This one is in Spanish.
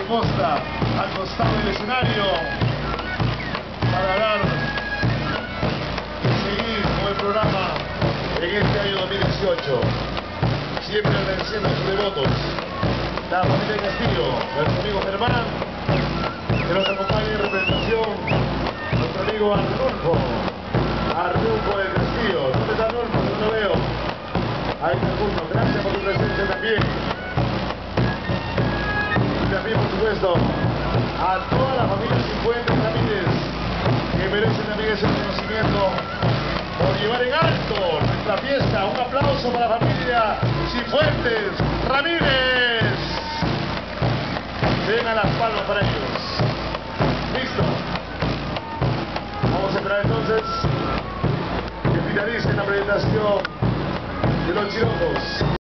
Costa al costado del escenario para dar y seguir con el programa en este año 2018. Siempre agradeciendo a sus devotos, la familia Castillo, nuestro amigo Germán, que nos acompaña en representación, nuestro amigo Arnulfo del Castillo. ¿Dónde está Arnulfo? No lo veo. Ahí está Arnulfo, gracias por tu presencia también. Y también, por supuesto, a toda la familia Cifuentes Ramírez, que merecen también ese reconocimiento por llevar en alto nuestra fiesta. Un aplauso para la familia Cifuentes Ramírez. Den a las palmas para ellos. Listo. Vamos a esperar entonces que finalicen la presentación de los chirojos.